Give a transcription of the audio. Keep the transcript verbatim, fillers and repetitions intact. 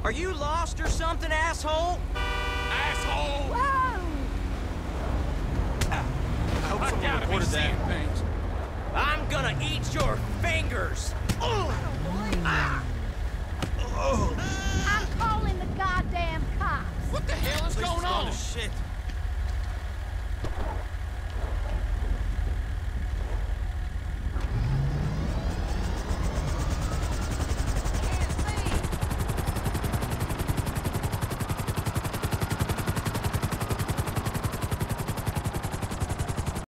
Are you lost or something, asshole? Asshole! Whoa! I hope I someone gotta be reported seeing that. things. I'm gonna eat your fingers! Ah! I'm calling the goddamn cops. What the hell is Place going has gone on? to shit.